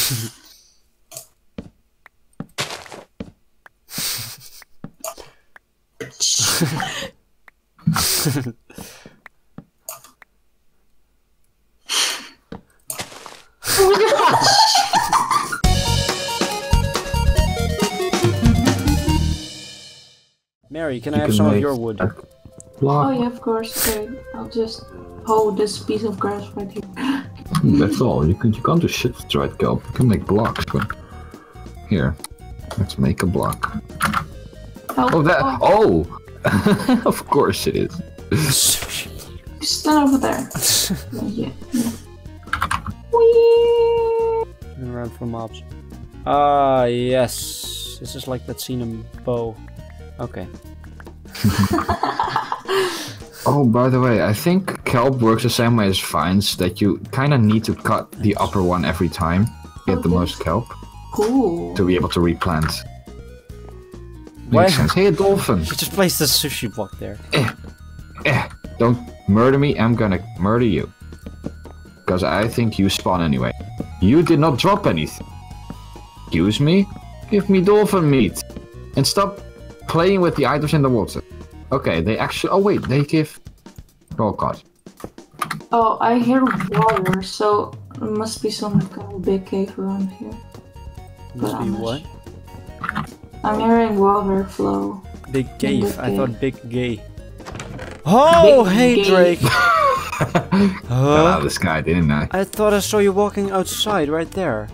Mary, can I have some of your wood? Oh yeah, of course. Okay, I'll just hold this piece of grass right here. That's all. You can't do shit with dried kelp. You can make blocks, but here, let's make a block. Help. Oh, that. Oh, of course it is. Stand over there. Yeah. Whee! And run for mobs. Ah, yes. This is like that scene in Bow. Okay. Oh, by the way, I think kelp works the same way as vines, that you kind of need to cut the upper one every time to get the most kelp. Cool. To be able to replant. Why? Makes sense. Hey, a dolphin! You just placed the sushi block there. Don't murder me, I'm gonna murder you. Because I think you spawn anyway. You did not drop anything. Excuse me? Give me dolphin meat. And stop playing with the items in the water. Okay, they actually... Oh wait, they give... Oh god. Oh, I hear water, so there must be some kind of big cave around here. Must be what? I'm hearing water flow. Big cave. I thought big gay. Oh, Big hey gay. Drake! Got out of the sky, didn't I? I thought I saw you walking outside right there.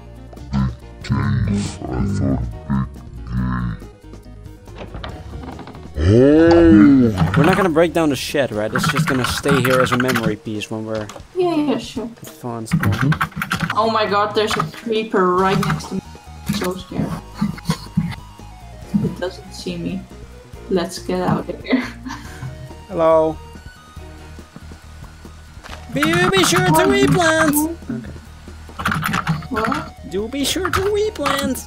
We're not gonna break down the shed, right? It's just gonna stay here as a memory piece when we're Yeah, sure. advanced. Oh my god, there's a creeper right next to me. I'm so scared. It doesn't see me. Let's get out of here. Hello. Be sure to replant. Okay. What? Do be sure to replant.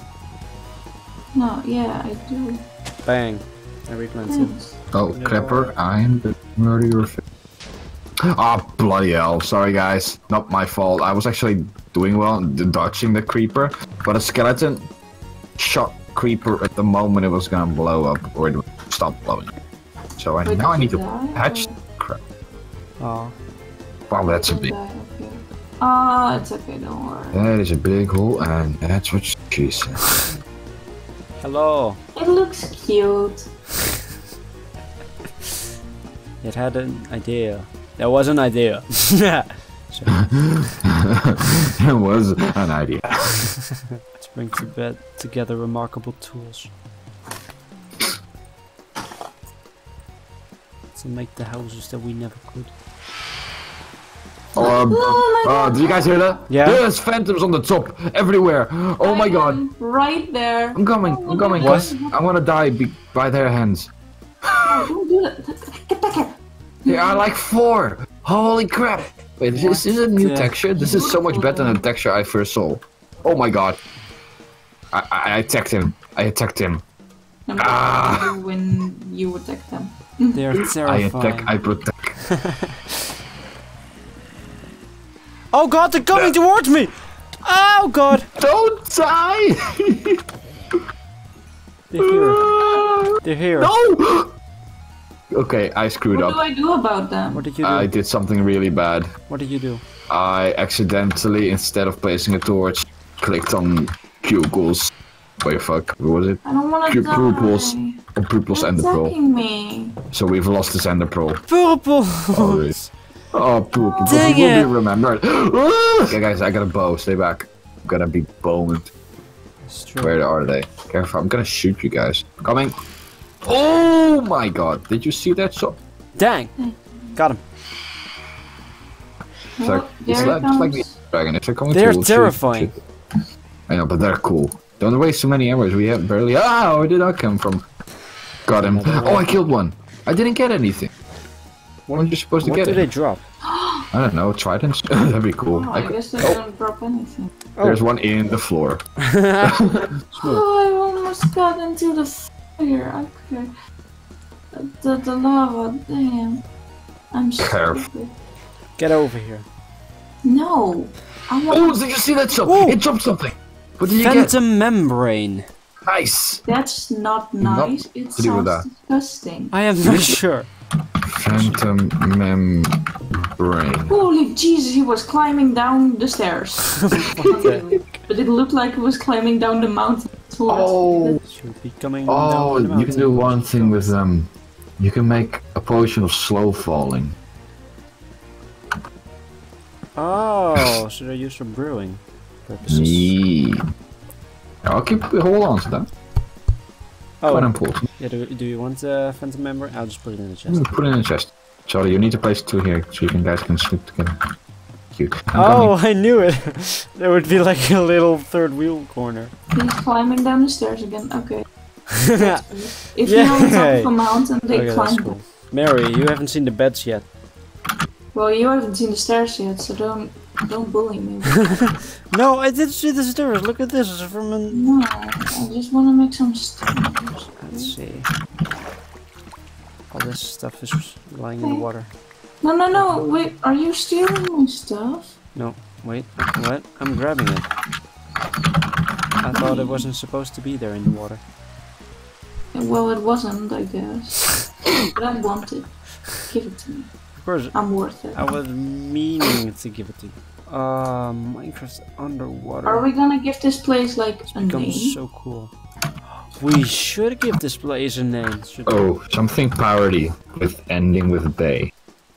No, yeah, I do. Bang. I replanted. Thanks. Oh, Crapper, I'm the murderer. Ah, bloody hell. Sorry, guys. Not my fault. I was actually doing well, dodging the creeper, but a skeleton shot creeper at the moment it was gonna blow up, or it would stop blowing. So Wait, now I did need you to die, patch. or- Crap. Oh. Wow, that's a Did big. die, okay. Oh, it's okay, don't worry. That is a big hole, and that's what she said. Hello. It looks cute. It had an idea. There was an idea. Sorry. It was an idea. Let's bring together remarkable tools. To make the houses that we never could. Did you guys hear that? Yeah. There's phantoms on the top, everywhere. Oh my god. Right there. I'm coming, I'm coming. What? I wanna die by their hands. Oh, don't do that. Get back here. There are like 4. Holy crap. Wait, this is a new texture? This is so much better than the texture I first saw. Oh my god. I attacked him. I attacked him. And what do you do when you attack them? They're I terrifying. attack, I protect. Oh god, they're coming towards me! Oh god! Don't die! They're here. They're here. No! Okay, I screwed What do up. I do about them? What did you do? I did something really bad. What did you do? I accidentally, instead of placing a torch, clicked on pupils. Wait, fuck, what was it? I don't want to die. Pupils. On pupils They're and the pearl. attacking me. So we've lost the Ender Pearl. Purple! Oh, really? Oh, pupils. Dang You will it. be remembered. Okay, guys, I got a bow. Stay back. I'm gonna be boned. It's true. Where are they? Careful, I'm gonna shoot you guys. Coming. Oh my god, did you see that shot? Dang! Got him. It's like, it's there it like the comes. dragon. If they're coming They're towards terrifying. you, I know, but they're cool. Don't waste so many arrows. We have barely. Ah, where did that come from? Got him. Oh, I killed one. I didn't get anything. What are you supposed to What get? do It? they drop? I don't know. Tridents. That'd be cool. Oh, I guess they don't drop anything. There's one in the floor. Oh, I almost got into the fire. Okay. The lava, damn. I'm Careful. stupid. Get over here. No. I Oh, want. did you see that jump? Ooh. It jumped something. What did you get? Phantom membrane. Nice. That's not Not nice. It to do with sounds that. disgusting. I am not sure. Phantom membrane. Holy Jesus, he was climbing down the stairs. But it looked like he was climbing down the mountain. Oh. Should be coming Oh, down the you can do mountain. one thing with You can make a potion of slow falling. Oh, so they're used for brewing purposes. Yeah. I'll hold on to that. Oh, Quite important. yeah. Do you want phantom membrane? I'll just put it in the chest. Put it in the chest. Charlie, you need to place 2 here so you guys can sleep together. Cute. I'm Oh, I knew it. There would be like a little third wheel corner. He's climbing down the stairs again. Okay. If Yay. you're on top of a mountain, they Okay, climb. that's cool. Mary, you haven't seen the beds yet. Well, you haven't seen the stairs yet, so don't bully me. No, I did see the stairs. Look at this. It's from an... No, I just want to make some stairs. Let's see. All this stuff is lying in the water. No, wait, are you stealing my stuff? No, wait. What? I'm grabbing it. I thought it wasn't supposed to be there in the water. Well, it wasn't, I guess. But I want it. Give it to me. Of course, I'm worth it. I was meaning to give it to you. Minecraft underwater. Are we gonna give this place like a name? Becomes so cool. We should give this place a name. Should we? Oh, something parody with ending with bay.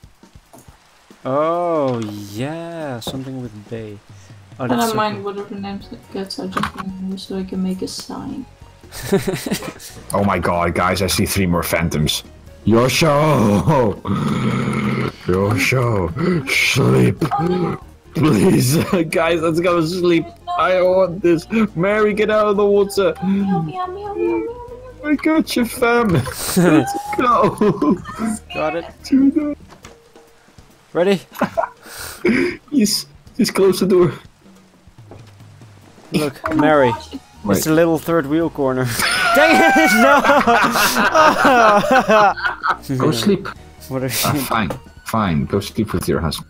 Oh, yeah, something with bay. Oh, I that's don't so mind whatever names it gets, I just want to know so I can make a sign. Oh my god, guys, I see 3 more phantoms. Your show! Your show! Sleep! Please, guys, let's go to sleep. I want this. Mary, get out of the water. Meow, meow, meow, meow, meow, meow. I got you, fam. Let's go. Got it. To the- Ready? He's close the door. Look, Oh my Mary. gosh, Wait. It's a little third wheel corner. Dang it! No! Go sleep. What are you? Fine. Go sleep with your husband.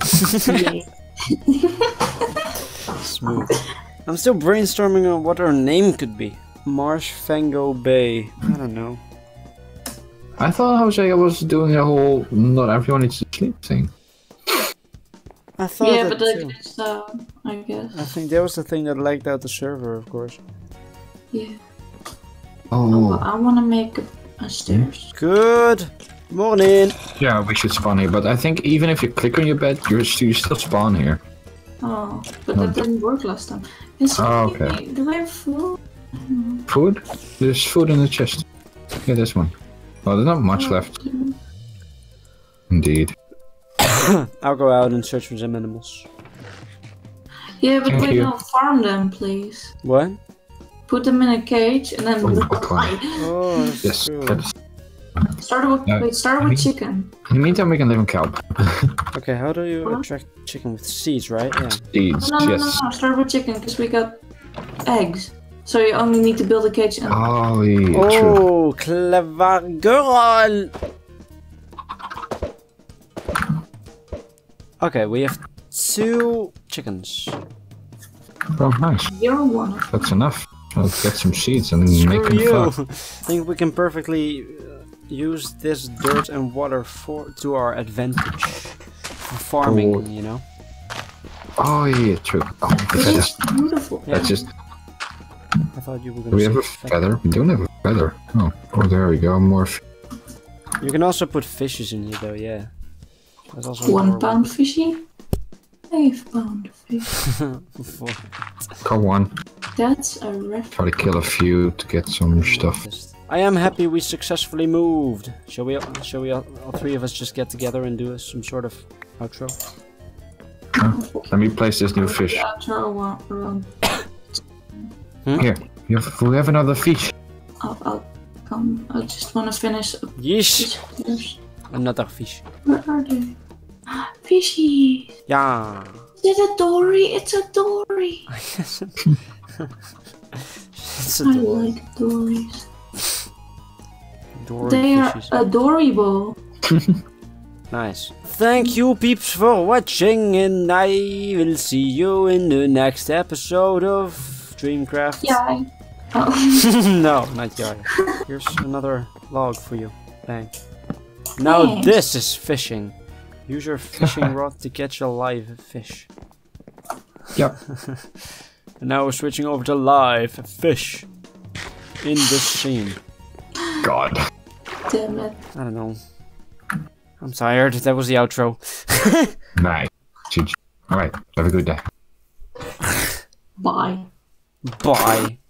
Smooth. I'm still brainstorming on what our name could be. Marsh Fango Bay. I don't know. I thought Jose was doing a whole not everyone needs to sleep thing. I thought Yeah, that but like too. it's, I guess. I think that was the thing that lagged out the server, of course. Yeah. Oh, Oh, well, I want to make a stairs. Good morning. yeah, we should spawn here. But I think even if you click on your bed, you still spawn here. Oh, but No, that didn't work last time. Is Oh, okay. Do I have food? Food? There's food in the chest. Yeah, this one. Well, there's not much left. Indeed. I'll go out and search for some animals. Yeah, but Thank wait, you. no, farm them, please. What? Put them in a cage and then Oh, good one. Oh, that's Yes. true. That's, start with No, start I with mean- chicken. in the meantime, we can live in cow. Okay, how do you Huh? attract chicken with seeds, right? Yeah. Seeds, No, yes. start with chicken because we got eggs. So you only need to build a cage and Oh, yeah, true. Oh, clever girl! Okay, we have 2 chickens. Oh, nice. you're one of them. That's enough. I'll get some seeds and then make Screw them you! fly. I think we can perfectly use this dirt and water to our advantage. For farming, Oh. you know? Oh, yeah, true. Oh, the It feather. is beautiful. Yeah. That's just. I thought you were Do gonna we say have a feather? We don't have a feather. Oh, there we go. More. You can also put fishes in here though, yeah. That's also 1 pound fishy. 5 pound fish. For Come on. That's a ref. Try to kill a few to get some stuff. I am happy we successfully moved. Shall we all 3 of us just get together and do some sort of outro? Let me place this new fish. Around. Here. We have another fish. I'll come. I just want to finish. Yeesh! There's- Another fish. Where are they? Fishy. Yeah. Is it a dory? It's a dory. It's I adorable. like dories. Dory They are fishes. adorable. Nice. Thank you peeps for watching, and I will see you in the next episode of Dreamcraft. Yeah. Oh. No, not yet. Here's another log for you. Bang. Now Thanks. this is fishing. Use your fishing rod to catch a live fish. Yep. And now we're switching over to live fish in this scene. God. Damn it. I don't know. I'm tired. That was the outro. Nice. GG. Alright, have a good day. Bye. Bye.